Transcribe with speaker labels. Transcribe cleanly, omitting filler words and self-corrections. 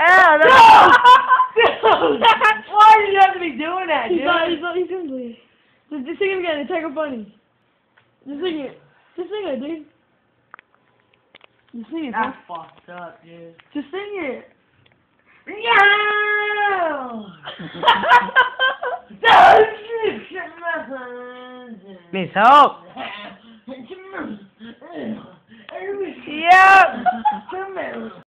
Speaker 1: Why do you have to be doing that, dude?
Speaker 2: He's gonna bleed. Just sing it again. It's like a funny. Just sing it. Just sing it, dude. Just sing it.
Speaker 1: That's fucked up, dude.
Speaker 2: Just sing it.
Speaker 1: No!
Speaker 3: Please help!